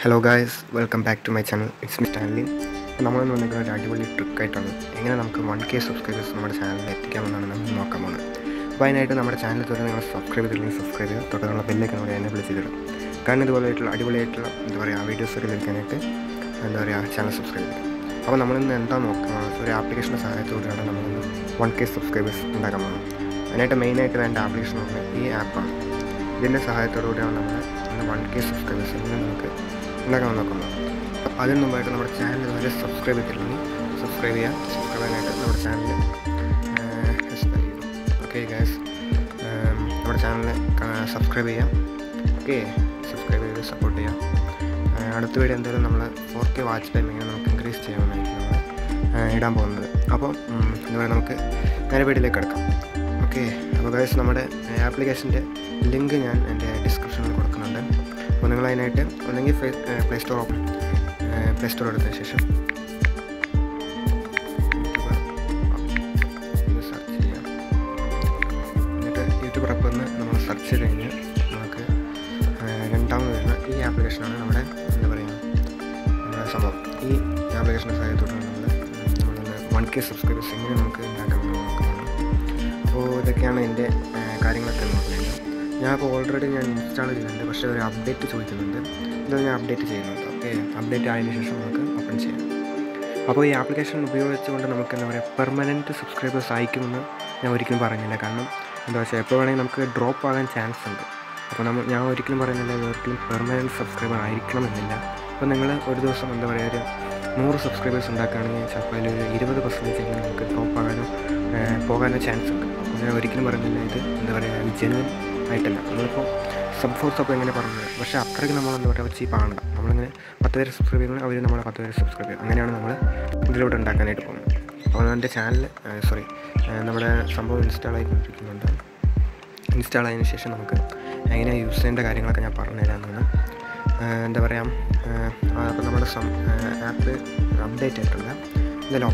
Hello guys, welcome back to my channel. It's me Stanley. നമ്മൾ ഇന്ന് വന്നിരിക്കുന്ന ഒരു അടിപൊളി ട്രിക്കായിട്ടാണ് എങ്ങനെ നമുക്ക് 1K സബ്സ്ക്രൈബേഴ്സ് നമ്മുടെ ചാനലിൽ എത്തിക്കാമെന്നാണ് നമ്മൾ നോക്കാൻ പോകുന്നത്. അപ്പോൾ അതിനായിട്ട് നമ്മുടെ ചാനൽ തൊട്ട് നിങ്ങൾ സബ്സ്ക്രൈബ് ചെയ്തില്ലെങ്കിൽ സബ്സ്ക്രൈബ് ചെയ്യുക, തൊട്ടുള്ള ബെല്ലേക്ക് നമ്മൾ എന്നെ വിളിച്ചിടുക. കാരണം ഇതുപോലെയായിട്ടുള്ള അടിപൊളിയായിട്ടുള്ള വീഡിയോസൊക്കെ ലഭിക്കാനായിട്ട് ചാനൽ സബ്സ്ക്രൈബ് ചെയ്യുക. അപ്പോൾ നമ്മളിന്ന് എന്താ നോക്കുന്നത്, ഒരു ആപ്ലിക്കേഷൻ്റെ സഹായത്തോടെയാണ് നമ്മളിന്ന് 1K സബ്സ്ക്രൈബേഴ്സ് ഉണ്ടാക്കാൻ പോകുന്നത്. അതിനായിട്ട് മെയിനായിട്ട് വേണ്ട ആപ്ലിക്കേഷൻ എന്ന് പറഞ്ഞാൽ ഈ ആപ്പാണ്. ഇതിൻ്റെ സഹായത്തോടുകൂടിയാണ് നമ്മൾ ഇന്ന് 1K സബ്സ്ക്രൈബേഴ്സ് നമുക്ക് ഉണ്ടാക്കാൻ നോക്കുന്നത്. അപ്പോൾ അതിന് മുമ്പായിട്ട് നമ്മുടെ ചാനൽ ഇതുവരെ സബ്സ്ക്രൈബ് ചെയ്തിട്ടുണ്ടെങ്കിൽ സബ്സ്ക്രൈബ് ചെയ്യുക. സബ്സ്ക്രൈബ് ചെയ്യാനായിട്ട് നമ്മുടെ ചാനൽ ഓക്കെ ഗൈസ്, നമ്മുടെ ചാനൽ സബ്സ്ക്രൈബ് ചെയ്യാം. ഓക്കെ, സബ്സ്ക്രൈബ് ചെയ്ത് സപ്പോർട്ട് ചെയ്യാം. അടുത്ത വീഡിയോ എന്തായാലും നമ്മൾ 4K വാച്ച് ടൈം ഇങ്ങനെ നമുക്ക് ഇൻക്രീസ് ചെയ്യാമെന്നായിരിക്കും നമ്മൾ ഇടാൻ പോകുന്നത്. അപ്പോൾ ഇതുവരെ നമുക്ക് നേരെ വീഡിയോയിലേക്ക് കിടക്കാം. ഓക്കെ, അപ്പോൾ ഗൈസ് നമ്മുടെ ആപ്ലിക്കേഷൻ്റെ ലിങ്ക് ഞാൻ എൻ്റെ ഡിസ്ക്രിപ്ഷനിൽ കൊടുക്കുന്നുണ്ട്. അപ്പോൾ നിങ്ങളതിനായിട്ട് ഒന്നെങ്കിൽ പ്ലേ സ്റ്റോർ എടുത്ത ശേഷം സെർച്ച് ചെയ്യാം. എന്നിട്ട് യൂട്യൂബ് ആപ്പ് എന്ന് നമ്മൾ സെർച്ച് ചെയ്ത് കഴിഞ്ഞാൽ നമുക്ക് രണ്ടാമത് വരുന്ന ഈ ആപ്ലിക്കേഷനാണ് നമ്മുടെ സംഭവം. ഈ ആപ്ലിക്കേഷൻ്റെ സഹായത്തോടാണ് നമ്മൾ 1K സബ്സ്ക്രൈബേഴ്സ് എങ്ങനെ നമുക്ക് ഉണ്ടാക്കാമെന്ന് നോക്കുന്നത്. അപ്പോൾ ഇതൊക്കെയാണ് എൻ്റെ കാര്യങ്ങളൊക്കെ എന്ന് പറഞ്ഞാൽ ഞാനിപ്പോൾ ഓൾറെഡി ഇൻസ്റ്റാൾ ചെയ്തിട്ടുണ്ട്, പക്ഷേ ഒരു അപ്ഡേറ്റ് ചോദിക്കുന്നുണ്ട്. ഇത് ഞാൻ അപ്ഡേറ്റ് ചെയ്യുന്നുണ്ട്. ഓക്കെ, അപ്ഡേറ്റ് ആയതിനു ശേഷം നമുക്ക് ഓപ്പൺ ചെയ്യാം. അപ്പോൾ ഈ ആപ്ലിക്കേഷൻ ഉപയോഗിച്ചുകൊണ്ട് നമുക്ക് പെർമനൻറ്റ് സബ്സ്ക്രൈബേഴ്സ് അയക്കുമെന്ന് ഞാൻ ഒരിക്കലും പറയുന്നില്ല. കാരണം എന്താ വെച്ചാൽ എപ്പോൾ വേണമെങ്കിൽ നമുക്ക് ഡ്രോപ്പ് ആകാൻ ചാൻസ് ഉണ്ട്. അപ്പോൾ ഞാൻ ഒരിക്കലും പറയുന്നില്ല ഒരിക്കലും പെർമനൻറ്റ് സബ്സ്ക്രൈബർ ആയിരിക്കണമെന്നില്ല. അപ്പോൾ നിങ്ങൾ ഒരു ദിവസം ഒരു 100 സബ്സ്ക്രൈബേഴ്സ് ഉണ്ടാക്കുകയാണെങ്കിൽ ചിലപ്പോൾ അതിൽ 20% നമുക്ക് ഡ്രോപ്പ് ആകാനോ പോകാനോ ചാൻസ് ഉണ്ട്. അപ്പോൾ ഞാൻ ഒരിക്കലും പറയുന്നില്ല ഇത് ജെനുവൻ ആയിട്ടല്ല. നമ്മളിപ്പോൾ സബ് എങ്ങനെ പറഞ്ഞത്, പക്ഷേ അത്രയ്ക്ക് നമ്മൾ ചീപ്പാണ്. നമ്മളിങ്ങനെ 10 പേര് സബ്സ്ക്രൈബ് ചെയ്യുന്നത് അവർ നമ്മളെ 10 പേര് സബ്സ്ക്രൈബ് ചെയ്യും. അങ്ങനെയാണ് നമ്മൾ ഇതിലൂടെ ഉണ്ടാക്കാനായിട്ട് പോകുന്നത്. അപ്പോൾ എൻ്റെ ചാനൽ നമ്മുടെ സംഭവം ഇൻസ്റ്റാൾ ആയിക്കൊണ്ടിരിക്കുന്നുണ്ട്. ഇൻസ്റ്റാൾ ആയതിനു ശേഷം നമുക്ക് എങ്ങനെ യൂസ് ചെയ്യേണ്ട കാര്യങ്ങളൊക്കെ ഞാൻ പറഞ്ഞുതരാമെന്നാണ്. അപ്പോൾ നമ്മുടെ ആപ്പ് അപ്ഡേറ്റ് ആയിട്ടുണ്ട്. ഇതെല്ലാം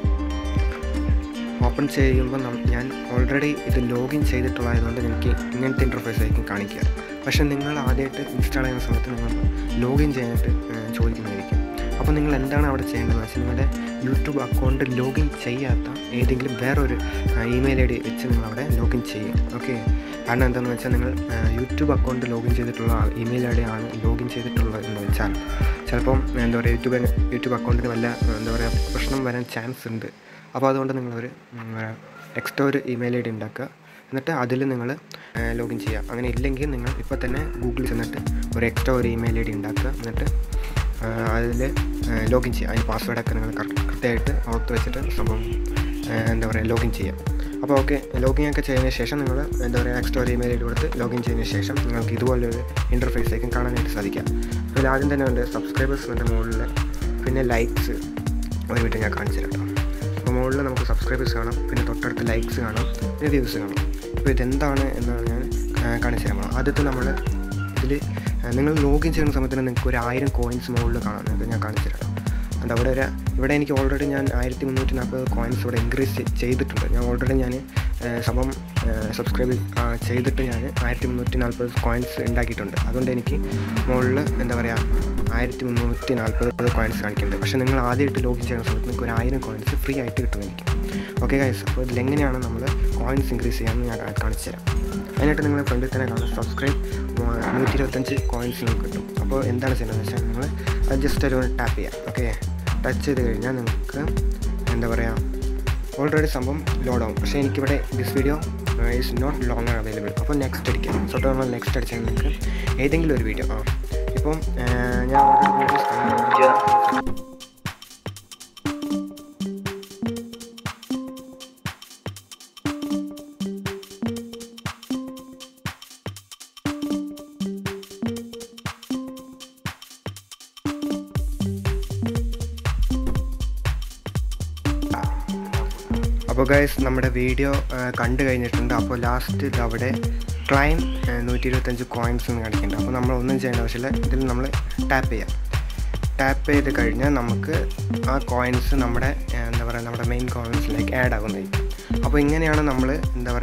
ഓപ്പൺ ചെയ്യുമ്പോൾ ഞാൻ ഓൾറെഡി ഇത് ലോഗിൻ ചെയ്തിട്ടുള്ളതായതുകൊണ്ട് എനിക്ക് ഇങ്ങനത്തെ ഇൻ്റർഫേസ് ആയിരിക്കും കാണിക്കുക. പക്ഷേ നിങ്ങൾ ആദ്യമായിട്ട് ഇൻസ്റ്റാൾ ചെയ്യുന്ന സമയത്ത് നിങ്ങൾ ലോഗിൻ ചെയ്യാനായിട്ട് ചോദിക്കുന്നതായിരിക്കും. അപ്പോൾ നിങ്ങൾ എന്താണ് അവിടെ ചെയ്യേണ്ടതെന്ന് വെച്ചാൽ നിങ്ങളുടെ യൂട്യൂബ് അക്കൗണ്ട് ലോഗിൻ ചെയ്യാത്ത ഏതെങ്കിലും വേറൊരു ഇമെയിൽ ID വെച്ച് നിങ്ങളവിടെ ലോഗിൻ ചെയ്യും. ഓക്കെ, കാരണം എന്താണെന്ന് വെച്ചാൽ നിങ്ങൾ യൂട്യൂബ് അക്കൗണ്ട് ലോഗിൻ ചെയ്തിട്ടുള്ള ഇമെയിൽ ID ആണ് ലോഗിൻ ചെയ്തിട്ടുള്ളത് എന്ന് വെച്ചാൽ ചിലപ്പം യൂട്യൂബ് അക്കൗണ്ടിന് വല്ല പ്രശ്നം വരാൻ ചാൻസ് ഉണ്ട്. അപ്പോൾ അതുകൊണ്ട് നിങ്ങളൊരു എക്സ്ട്രാ ഒരു ഇമെയിൽ ID ഉണ്ടാക്കുക, എന്നിട്ട് അതിൽ നിങ്ങൾ ലോഗിൻ ചെയ്യുക. അങ്ങനെ ഇല്ലെങ്കിൽ നിങ്ങൾ ഇപ്പോൾ തന്നെ ഗൂഗിളിൽ ചെന്നിട്ട് ഒരു എക്സ്ട്രാ ഒരു ഇമെയിൽ ID ഉണ്ടാക്കുക, എന്നിട്ട് അതിൽ ലോഗിൻ ചെയ്യുക. അതിന് പാസ്വേഡൊക്കെ നിങ്ങൾ കൃത്യമായിട്ട് ഓർത്ത് വെച്ചിട്ട് സംഭവം ലോഗിൻ ചെയ്യാം. അപ്പോൾ ഓക്കെ, ലോഗിൻ ചെയ്തതിന് ശേഷം നിങ്ങൾ എക്സ്ട്രാ ഒരു ഇമെയിൽ ID കൊടുത്ത് ലോഗിൻ ചെയ്തതിന് ശേഷം നിങ്ങൾക്ക് ഇതുപോലൊരു ഇൻ്റർഫേസിലേക്കും കാണാനായിട്ട് സാധിക്കാം. അതിൽ ആദ്യം തന്നെ ഉണ്ട് സബ്സ്ക്രൈബേഴ്സ് ഉണ്ട് മുകളിൽ, പിന്നെ ലൈക്സ് ഒരു വീട്ടിൽ ഞാൻ കാണിച്ചു തരാം. അപ്പോൾ മുകളിൽ നമുക്ക് സബ്സ്ക്രൈബേഴ്സ് കാണാം, പിന്നെ തൊട്ടടുത്ത് ലൈക്സ് കാണാം, പിന്നെ വ്യൂസ് കാണാം. അപ്പോൾ ഇതെന്താണ് എന്നാണ് ഞാൻ കാണിച്ചു തരാം. ആദ്യത്തെ നമ്മൾ ഇതിൽ നിങ്ങൾ ലോഗിൻ ചെയ്യുന്ന സമയത്ത് നിങ്ങൾക്ക് ഒരു 1000 കോയിൻസ് മുകളിൽ കാണാം. ഞാൻ കാണിച്ചു തരാം. അത് ഇവിടെ എനിക്ക് ഓൾറെഡി ഞാൻ 1340 കോയിൻസ് ഇവിടെ ഇൻക്രീസ് ചെയ്തിട്ടുണ്ട്. ഞാൻ ഓൾറെഡി സംഭവം സബ്സ്ക്രൈബ് ചെയ്തിട്ട് ഞാൻ 1340 കോയിൻസ് ഉണ്ടാക്കിയിട്ടുണ്ട്. അതുകൊണ്ട് എനിക്ക് മുകളിൽ 1340 കോയിൻസ് കാണിക്കുന്നുണ്ട്. പക്ഷേ നിങ്ങൾ ആദ്യമായിട്ട് ലോഗിൻ ചെയ്യുന്ന സമയത്ത് നിങ്ങൾക്ക് ഒരു 1000 കോയിൻസ് ഫ്രീ ആയിട്ട് കിട്ടും എനിക്ക്. ഓക്കെ ഗൈസ്, അപ്പോൾ ഇതിലെങ്ങനെയാണ് നമ്മൾ കോയിൻസ് ഇൻക്രീസ് ചെയ്യാമെന്ന് ഞാൻ കാണിച്ചു തരാം. അതിനായിട്ട് നിങ്ങൾ ഫ്രണ്ടിൽ തന്നെ കാണാം സബ്സ്ക്രൈബ് 125 കോയിൻസ് നിങ്ങൾക്ക് കിട്ടും. അപ്പോൾ എന്താണ് ചെയ്യുന്നത് വെച്ചാൽ നിങ്ങൾ അത് ജസ്റ്റ് ഒരു ടാപ്പ് ചെയ്യാം. ഓക്കെ, ടച്ച് ചെയ്ത് കഴിഞ്ഞാൽ നിങ്ങൾക്ക് ഓൾറെഡി സംഭവം ലോഡ് ആവും. പക്ഷേ എനിക്കിവിടെ this video is not longer available. അപ്പോൾ നെക്സ്റ്റ് അടിക്കാം. സോട്ട് നമ്മൾ നെക്സ്റ്റ് അടിച്ചാൽ നിങ്ങൾക്ക് ഏതെങ്കിലും ഒരു വീഡിയോ ഇപ്പം ഞാൻ അപ്പോൾ ഗൈസ് നമ്മുടെ വീഡിയോ കണ്ടു കഴിഞ്ഞിട്ടുണ്ട്. അപ്പോൾ ലാസ്റ്റ് അവിടെ ക്ലൈം 125 കോയിൻസ് എന്ന് കാണിക്കുന്നുണ്ട്. അപ്പോൾ നമ്മൾ ഒന്നും ചെയ്യേണ്ട ആവശ്യമില്ല. ഇതിൽ നമ്മൾ ടാപ്പ് ചെയ്യാം. ടാപ്പ് ചെയ്ത് കഴിഞ്ഞാൽ നമുക്ക് ആ കോയിൻസ് നമ്മുടെ നമ്മുടെ മെയിൻ കോയിൻസിലേക്ക് ആഡ് ആകുന്നതായിരിക്കും. അപ്പോൾ ഇങ്ങനെയാണ് നമ്മൾ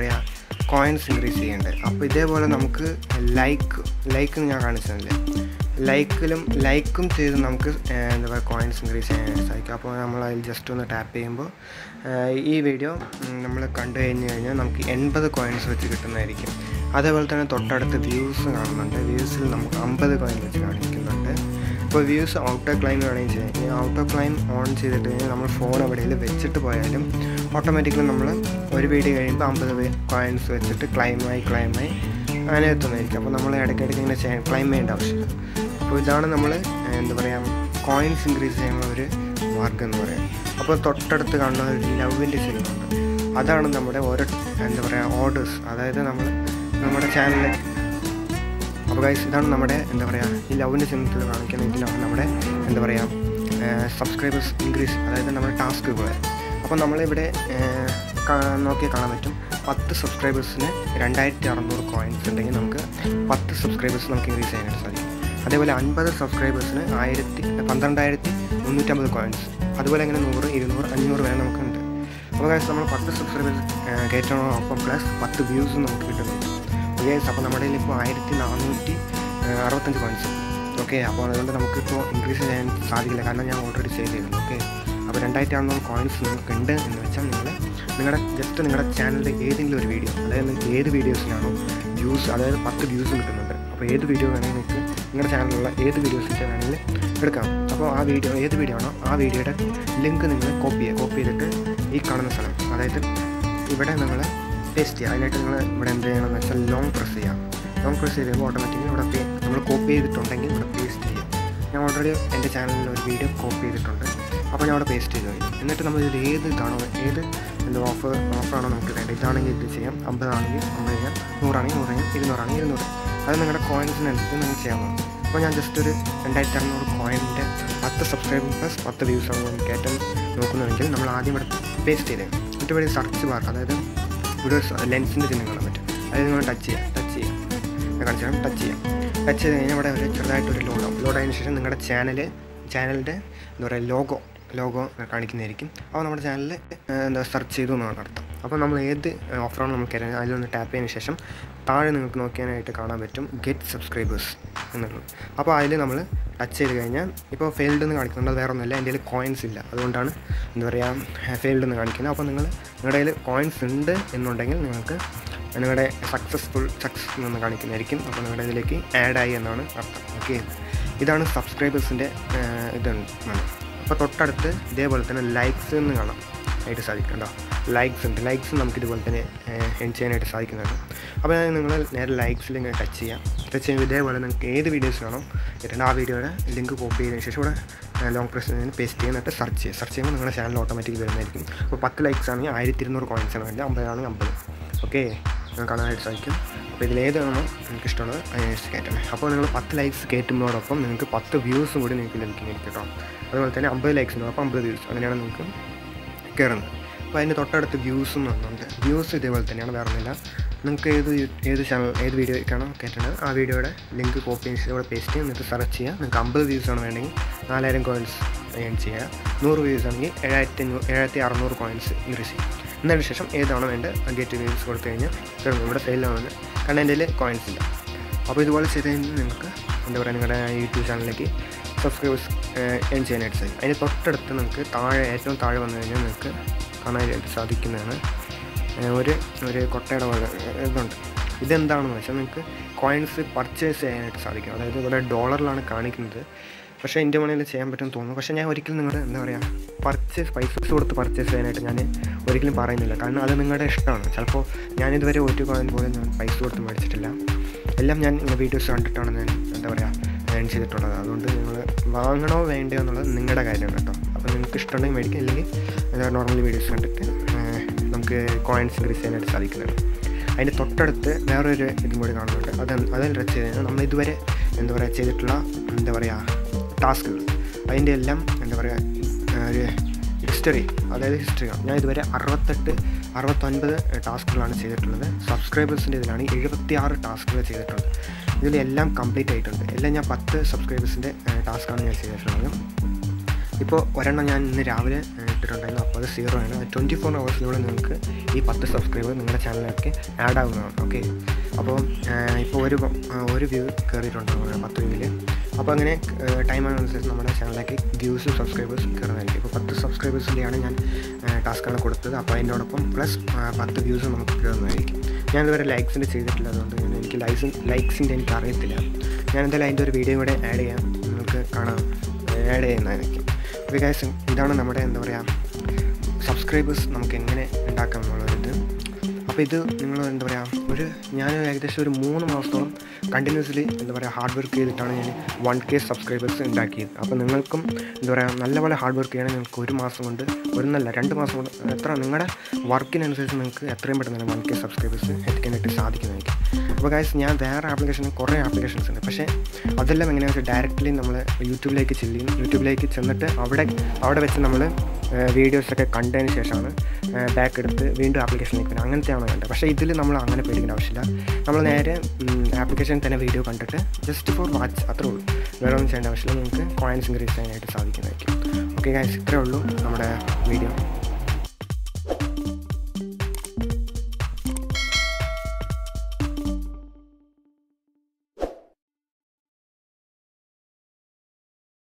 കോയിൻസ് ഇൻക്രീസ് ചെയ്യേണ്ടത്. അപ്പോൾ ഇതേപോലെ നമുക്ക് ലൈക്ക് ഞാൻ കാണിച്ചതല്ലേ, ലൈക്കും ചെയ്ത് നമുക്ക് എന്താ പറയുക കോയിൻസ് ഇൻക്രീസ് ചെയ്യാനായിട്ട് സാധിക്കും. അപ്പോൾ നമ്മൾ അതിൽ ജസ്റ്റ് ഒന്ന് ടാപ്പ് ചെയ്യുമ്പോൾ ഈ വീഡിയോ നമ്മൾ കണ്ടു കഴിഞ്ഞാൽ നമുക്ക് 80 കോയിൻസ് വെച്ച് കിട്ടുന്നതായിരിക്കും. അതേപോലെ തന്നെ തൊട്ടടുത്ത് വ്യൂസ് കാണുന്നുണ്ട്. വ്യൂസിൽ നമുക്ക് 50 കോയിൻ വെച്ച് കാണിക്കുന്നുണ്ട്. ഇപ്പോൾ വ്യൂസ് ഓട്ടോ ക്ലൈം വേണമെങ്കിൽ ചെയ്യാം. ഈ ഓട്ടോ ക്ലൈം ഓൺ ചെയ്തിട്ട് കഴിഞ്ഞാൽ നമ്മൾ ഫോൺ എവിടെയെങ്കിലും വെച്ചിട്ട് പോയാലും ഓട്ടോമാറ്റിക്കലി നമ്മൾ ഒരു വീഡിയോ കഴിയുമ്പോൾ 50 കോയിൻസ് വെച്ചിട്ട് ക്ലൈമായി അങ്ങനെ എത്തുന്നതായിരിക്കും. അപ്പോൾ നമ്മൾ ഇടയ്ക്കിടയ്ക്ക് ഇങ്ങനെ ക്ലൈം ചെയ്യേണ്ട ആവശ്യമില്ല. അപ്പോൾ ഇതാണ് നമ്മൾ എന്താ പറയുക കോയിൻസ് ഇൻക്രീസ് ചെയ്യാനുള്ള ഒരു മാർഗ്ഗം എന്ന് പറയാം. അപ്പോൾ തൊട്ടടുത്ത് കാണുന്ന ഒരു ലവിൻ്റെ സിനിമയുണ്ട്. അതാണ് നമ്മുടെ ഓരോ എന്താ പറയുക ഓർഡേഴ്സ്, അതായത് നമ്മുടെ ചാനലിൽ. അപ്പോൾ ഗൈസ് ഇതാണ് നമ്മുടെ എന്താ പറയുക ഈ ലവിൻ്റെ സിനിമത്തിൽ കാണിക്കുന്ന ഇതിലാണ് നമ്മുടെ എന്താ പറയുക സബ്സ്ക്രൈബേഴ്സ് ഇൻക്രീസ്, അതായത് നമ്മുടെ ടാസ്കുകൾ. അപ്പോൾ നമ്മളിവിടെ നോക്കിയാൽ കാണാൻ പറ്റും 10 സബ്സ്ക്രൈബേഴ്സിന് 2600 കോയിൻസ് ഉണ്ടെങ്കിൽ നമുക്ക് 10 സബ്സ്ക്രൈബേഴ്സ് നമുക്ക് ഇൻക്രീസ് ചെയ്യാനായിട്ട് സാധിക്കും. അതേപോലെ 50 സബ്സ്ക്രൈബേഴ്സിന് 12,350 കോയിൻസ്. അതുപോലെ അങ്ങനെ 100, 200, 500 വരെ നമുക്കുണ്ട്. അപ്പോൾ ഗൈസ് നമ്മൾ 10 സബ്സ്ക്രൈബേഴ്സ് കയറ്റണോടൊപ്പം പ്ലസ് 10 വ്യൂസും നമുക്ക് കിട്ടുന്നുണ്ട്. ഗൈസ് അപ്പോൾ നമ്മുടെ കയ്യിൽ ഇപ്പോൾ 1465 കോയിൻസ്. ഓക്കെ, അപ്പോൾ അതുകൊണ്ട് നമുക്കിപ്പോൾ ഇൻക്രീസ് ചെയ്യാൻ സാധിക്കില്ല, കാരണം ഞാൻ ഓൾറെഡി ചെയ്തിരുന്നു. ഓക്കെ, അപ്പോൾ 2600 കോയിൻസ് നിങ്ങൾക്ക് ഉണ്ട് എന്ന് വെച്ചാൽ നിങ്ങളുടെ ചാനലിൻ്റെ ഏതെങ്കിലും ഒരു വീഡിയോ, അതായത് നിങ്ങൾക്ക് ഏത് വീഡിയോസിനാണോ വ്യൂസ്, അതായത് 10 വ്യൂസ് കിട്ടുന്നുണ്ട്. അപ്പോൾ ഏത് വീഡിയോ വേണമെങ്കിൽ നിങ്ങൾക്ക് നിങ്ങളുടെ ചാനലിലുള്ള ഏത് വീഡിയോസിൻ്റെ വേണമെങ്കിൽ എടുക്കാം. അപ്പോൾ ആ വീഡിയോ ഏത് വീഡിയോ ആണോ ആ വീഡിയോയുടെ ലിങ്ക് നിങ്ങൾ കോപ്പി ചെയ്തിട്ട് ഈ കാണുന്ന സ്ഥലം, അതായത് ഇവിടെ നിങ്ങൾ പേസ്റ്റ് ചെയ്യുക. അതിനായിട്ട് നിങ്ങൾ ഇവിടെ എന്ത് ചെയ്യണമെന്ന് വെച്ചാൽ ലോങ് പ്രസ് ചെയ്യുമ്പോൾ ഓട്ടോമാറ്റിക്കലി ഇവിടെ നമ്മൾ കോപ്പി ചെയ്തിട്ടുണ്ടെങ്കിൽ ഇവിടെ പേസ്റ്റ് ചെയ്യുക. ഞാൻ ഓൾറെഡി എൻ്റെ ചാനലിൽ ഒരു വീഡിയോ കോപ്പി ചെയ്തിട്ടുണ്ട്. അപ്പോൾ ഞാൻ അവിടെ പേസ്റ്റ് ചെയ്ത് കഴിഞ്ഞു. എന്നിട്ട് നമ്മൾ ഇതിൽ ഏത് ഓഫറാണോ നമുക്ക് വേണ്ടത്. ഇതാണെങ്കിൽ ഇത് ചെയ്യാം, 50 ആണെങ്കിൽ 50 ചെയ്യാം, 100 ആണെങ്കിൽ 100 ചെയ്യാം, 200 ആണെങ്കിൽ 200. അത് നിങ്ങളുടെ കോയിൻസിനനുസരിച്ച് നിങ്ങൾ ചെയ്യാവുന്നതാണ്. അപ്പോൾ ഞാൻ ജസ്റ്റ് ഒരു 2600 കോയിൻ്റെ 10 സബ്സ്ക്രൈബർ പ്ലസ് 10 വ്യൂസ് ആണ് കയറ്റാൻ നോക്കുന്നതെങ്കിൽ നമ്മൾ ആദ്യം ഇവിടെ പേസ്റ്റ് ചെയ്തേ. എന്നിട്ട് ഇവിടെ സെർച്ച് ബാർ, അതായത് ഇവിടെ ലെൻസിൻ്റെ ചിഹ്നം കാണാൻ പറ്റും. അതായത് നിങ്ങൾ ടച്ച് ചെയ്യാം ടച്ച് ചെയ്ത് കഴിഞ്ഞാൽ ഇവിടെ ഒരു ചെറുതായിട്ടൊരു ലോഡായതിനു ശേഷം നിങ്ങളുടെ ചാനലിൻ്റെ എന്താ പറയുക ലോഗോ കാണിക്കുന്നതായിരിക്കും. അപ്പോൾ നമ്മുടെ ചാനലിൽ സെർച്ച് ചെയ്തു എന്നാണ് അർത്ഥം. അപ്പോൾ നമ്മൾ ഏത് ഓഫറാണ് നമുക്ക് അതിലൊന്ന് ടാപ്പ് ചെയ്തതിന് ശേഷം താഴെ നിങ്ങൾക്ക് നോക്കിയാനായിട്ട് കാണാൻ പറ്റും ഗെറ്റ് സബ്സ്ക്രൈബേഴ്സ് എന്നുള്ളത്. അപ്പോൾ അതിൽ നമ്മൾ ടച്ച് ചെയ്ത് കഴിഞ്ഞാൽ ഇപ്പോൾ ഫെയിൽഡ് എന്ന് കാണിക്കുന്നുണ്ട്. അത് വേറെ ഒന്നുമില്ല, എൻ്റെ കയ്യിൽ കോയിൻസ് ഇല്ല, അതുകൊണ്ടാണ് എന്താ പറയുക ഫെയിൽഡ് എന്ന് കാണിക്കുന്നത്. അപ്പോൾ നിങ്ങളുടെ കയ്യിൽ കോയിൻസ് ഉണ്ട് എന്നുണ്ടെങ്കിൽ നിങ്ങൾക്ക് നിങ്ങളുടെ സക്സസ് എന്ന് കാണിക്കുന്നതായിരിക്കും. അപ്പോൾ നിങ്ങളുടെ ഇതിലേക്ക് ആഡായി എന്നാണ് അർത്ഥം. ഓക്കെ, ഇതാണ് സബ്സ്ക്രൈബേഴ്സിൻ്റെ ഇതാണ്. അപ്പോൾ തൊട്ടടുത്ത് ഇതേപോലെ തന്നെ ലൈക്സ് എന്ന് കാണാം ആയിട്ട് സാധിക്കും. കേട്ടോ, ലൈക്സ് നമുക്ക് ഇതുപോലെ തന്നെ എൻ ചെയ്യാനായിട്ട് സാധിക്കുന്നതാണ്. അപ്പോൾ നിങ്ങൾ നേരെ ലൈക്സിൽ ഇങ്ങനെ ടച്ച് ചെയ്യുമ്പോൾ ഇതേപോലെ നിങ്ങൾക്ക് ഏത് വീഡിയോസ് വേണോ എന്നിട്ട് ആ വീഡിയോയുടെ ലിങ്ക് കോപ്പി ചെയ്തതിന് ശേഷം ഇവിടെ ലോങ് പ്രസ് പേസ്റ്റ് ചെയ്യുക, എന്നിട്ട് സെർച്ച് ചെയ്യുമ്പോൾ നിങ്ങളുടെ ചാനൽ ഓട്ടോമാറ്റിക് വരുന്നതായിരിക്കും. അപ്പോൾ 10 ലൈക്സ് ആണെങ്കിൽ 1200 കോയിൻസാണ് വേണ്ടത്, 50 ആണെങ്കിൽ 50. ഓക്കെ, കാണാനായിട്ട് സാധിക്കും. അപ്പോൾ ഇതിലേതാണോ നിങ്ങൾക്ക് ഇഷ്ടമുള്ളത് അതിനനുസരിച്ച് കയറ്റണം. അപ്പോൾ നിങ്ങൾ 10 ലൈക്സ് കയറ്റുന്നതോടൊപ്പം നിങ്ങൾക്ക് 10 വ്യൂസും കൂടി നിങ്ങൾക്ക് ലഭിക്കുന്നതായിരിക്കും കേട്ടോ. അതുപോലെ തന്നെ 50 ലൈക്സിനോടൊപ്പം 50 വ്യൂസ്, അങ്ങനെയാണ് നിങ്ങൾക്ക് കയറുന്നത്. അപ്പോൾ അതിൻ്റെ തൊട്ടടുത്ത് വ്യൂസും വന്നുണ്ട്. വ്യൂസ് ഇതേപോലെ തന്നെയാണ്, വേറെ ഒന്നുമില്ല. നിങ്ങൾക്ക് ഏത് ചാനൽ ഏത് വീഡിയോ ആണോ കയറ്റേണ്ടത് ആ വീഡിയോയുടെ ലിങ്ക് കോപ്പി ചെയ്ത് ഇവിടെ പേസ്റ്റ് ചെയ്യുക, എന്നിട്ട് സെർച്ച് ചെയ്യുക. നിങ്ങൾക്ക് 50 വ്യൂസാണ് വേണമെങ്കിൽ 4000 കോയിൻസ് ഏൺ ചെയ്യുക. 100 വ്യൂസ് ആണെങ്കിൽ 7600 കോയിൻസ് ഇൻക്രീസ് ചെയ്യും. എന്നതിന് ശേഷം ഏതാണോ വേണ്ടത് ഗെറ്റ് വ്യൂസ് കൊടുത്തു കഴിഞ്ഞാൽ ഇവിടെ സെയിലാവുന്നത്, കാരണം എൻ്റെ കയ്യിൽ കോയിൻസ് ഇല്ല. അപ്പോൾ ഇതുപോലെ ചെയ്ത് കഴിഞ്ഞാൽ നിങ്ങൾക്ക് എന്താ പറയുക നിങ്ങളുടെ യൂട്യൂബ് ചാനലിലേക്ക് സബ്സ്ക്രൈബേഴ്സ് ഏൺ ചെയ്യാനായിട്ട് സാധിക്കും. അതിന് തൊട്ടടുത്ത് നിങ്ങൾക്ക് ഏറ്റവും താഴെ വന്നു കഴിഞ്ഞാൽ നിങ്ങൾക്ക് കാണാനായിട്ട് സാധിക്കുന്നതാണ് ഒരു കൊട്ടയുടെ ഇതുണ്ട്. ഇതെന്താണെന്ന് വെച്ചാൽ നിങ്ങൾക്ക് കോയിൻസ് പർച്ചേസ് ചെയ്യാനായിട്ട് സാധിക്കും. അതായത് ഇവിടെ ഡോളറിലാണ് കാണിക്കുന്നത്, പക്ഷേ ഇന്ത്യ മണിയിൽ ചെയ്യാൻ പറ്റുമെന്ന് തോന്നുന്നു. പക്ഷേ ഞാൻ ഒരിക്കലും നിങ്ങൾ എന്താ പറയുക പൈസ കൊടുത്ത് പർച്ചേസ് ചെയ്യാനായിട്ട് ഞാൻ ഒരിക്കലും പറയുന്നില്ല, കാരണം അത് നിങ്ങളുടെ ഇഷ്ടമാണ്. ചിലപ്പോൾ ഞാനിതുവരെ ഒരു കോയിൻ പോലും ഞാൻ പൈസ കൊടുത്ത് മേടിച്ചിട്ടില്ല. എല്ലാം ഞാൻ ഇങ്ങനെ വീഡിയോസ് കണ്ടിട്ടാണ് ഞാൻ എന്താ പറയുക ഏൺ ചെയ്തിട്ടുള്ളത്. അതുകൊണ്ട് നിങ്ങൾ വാങ്ങണോ വേണ്ടയോ എന്നുള്ളത് നിങ്ങളുടെ കാര്യമാണ് കേട്ടോ. അപ്പോൾ നിങ്ങൾക്ക് ഇഷ്ടമുണ്ടെങ്കിൽ മേടിക്കാം, ഇല്ലെങ്കിൽ നോർമലി വീഡിയോസ് കണ്ടിട്ട് നമുക്ക് കോയിൻസ് ഇൻക്രീസ് ചെയ്യാനായിട്ട് സാധിക്കുന്നതാണ്. അതിൻ്റെ തൊട്ടടുത്ത് വേറൊരു ഇതും കൂടി കാണുന്നുണ്ട്. അതിൽ ടച്ച് ചെയ്ത് കഴിഞ്ഞാൽ നമ്മൾ ഇതുവരെ എന്താ പറയുക ചെയ്തിട്ടുള്ള എന്താ പറയുക ടാസ്കുകൾ, അതിൻ്റെ എല്ലാം എന്താ പറയുക ഒരു ഹിസ്റ്ററി കാണും. ഞാൻ ഇതുവരെ 69 ടാസ്കുകളാണ് ചെയ്തിട്ടുള്ളത്. സബ്സ്ക്രൈബേഴ്സിൻ്റെ ഇതിലാണ് 76 ടാസ്കുകൾ ചെയ്തിട്ടുള്ളത്. ഇതിലെല്ലാം കംപ്ലീറ്റ് ആയിട്ടുണ്ട്. എല്ലാം ഞാൻ 10 സബ്സ്ക്രൈബേഴ്സിൻ്റെ ടാസ്ക്കാണ് ഞാൻ ചെയ്തിട്ടുള്ളത്. ഇപ്പോൾ ഒരെണ്ണം ഞാൻ ഇന്ന് രാവിലെ ഇട്ടിട്ടുണ്ടായിരുന്നു, അപ്പോൾ അത് 0 ആണ്. 24 hours നിങ്ങൾക്ക് ഈ 10 സബ്സ്ക്രൈബർ നിങ്ങളുടെ ചാനലിലേക്ക് ആഡ് ആവുന്നതാണ്. ഓക്കെ, അപ്പോൾ ഇപ്പോൾ ഒരു വ്യൂ കയറിയിട്ടുണ്ടാകും 10 വ്യൂവിൽ. അപ്പോൾ അങ്ങനെ ടൈം ആകുന്നതനുസരിച്ച് നമ്മുടെ ചാനലിലേക്ക് വ്യൂസ് സബ്സ്ക്രൈബേഴ്സ് കയറുന്നതായിരിക്കും. ഇപ്പോൾ 10 സബ്സ്ക്രൈബേഴ്സിൻ്റെയാണ് ഞാൻ ടാസ്ക്കാണ് കൊടുത്തത്. അപ്പോൾ അതിനോടൊപ്പം പ്ലസ് 10 വ്യൂസ് നമുക്ക് കയറുന്നതായിരിക്കും. ഞാനിതുവരെ ലൈക്സിൻ്റെ ചെയ്തിട്ടില്ല, അതുകൊണ്ട് എനിക്ക് ലൈക്സിൻ്റെ എനിക്ക് അറിയത്തില്ല. ഞാൻ എന്തായാലും അതിൻ്റെ ഒരു വീഡിയോ കൂടെ ആഡ് ചെയ്യാം, നിങ്ങൾക്ക് കാണാം ആഡ് ചെയ്യുന്നതായിരിക്കും. അപ്പോൾ ഗൈസ്, ഇതാണ് നമ്മുടെ എന്താ പറയുക സബ്സ്ക്രൈബേഴ്സ് നമുക്ക് എങ്ങനെ ഉണ്ടാക്കാം എന്നുള്ളൊരിത്. അപ്പോൾ ഇത് നിങ്ങൾ എന്താ പറയുക ഞാൻ ഏകദേശം ഒരു 3 മാസത്തോളം കണ്ടിന്യൂസ്ലി എന്താ പറയുക ഹാർഡ് വർക്ക് ചെയ്തിട്ടാണ് ഞാൻ 1K സബ്സ്ക്രൈബേഴ്സ് ഉണ്ടാക്കിയത്. അപ്പോൾ നിങ്ങൾക്കും എന്താ പറയുക നല്ലപോലെ ഹാർഡ് വർക്ക് ചെയ്യണമെങ്കിൽ നിങ്ങൾക്ക് 1 മാസം കൊണ്ട്, 2 മാസം കൊണ്ട്, എത്ര നിങ്ങളുടെ വർക്കിനനുസരിച്ച് നിങ്ങൾക്ക് എത്രയും പെട്ടെന്ന് 1K സബ്സ്ക്രൈബേഴ്സ് എത്തിക്കാനായിട്ട് സാധിക്കുന്നതായിരിക്കും. അപ്പോൾ ഗൈസ്, ഞാൻ വേറെ കുറേ ആപ്ലിക്കേഷൻസ് ഉണ്ട്, പക്ഷേ അതെല്ലാം എങ്ങനെയാണെന്ന് വെച്ചാൽ ഡയറക്റ്റ്ലി നമ്മൾ യൂട്യൂബിലേക്ക് ചെന്നിട്ട് അവിടെ വെച്ച് നമ്മൾ വീഡിയോസൊക്കെ കണ്ടതിന് ശേഷമാണ് ബാക്ക് എടുത്ത് വീണ്ടും ആപ്ലിക്കേഷനിലേക്ക് വരും. അങ്ങനത്തെയാണ് വേണ്ടത്. പക്ഷേ ഇതിൽ നമ്മൾ അങ്ങനെ പേടിക്കേണ്ട ആവശ്യമില്ല. നമ്മൾ നേരെ ആപ്ലിക്കേഷൻ തന്നെ വീഡിയോ കണ്ടിട്ട് ജസ്റ്റ് ഫോർ വാച്ച് അത്രേ ഉള്ളൂ, വേറെ ഒന്നും ചെയ്യേണ്ട ആവശ്യമില്ല. നിങ്ങൾക്ക് കോയിൻസ് ഇൻക്രീസ് ചെയ്യാനായിട്ട് സാധിക്കുന്നതായിരിക്കും. ഓക്കെ ഗൈസ്, ഇത്രയേ ഉള്ളൂ നമ്മുടെ വീഡിയോ.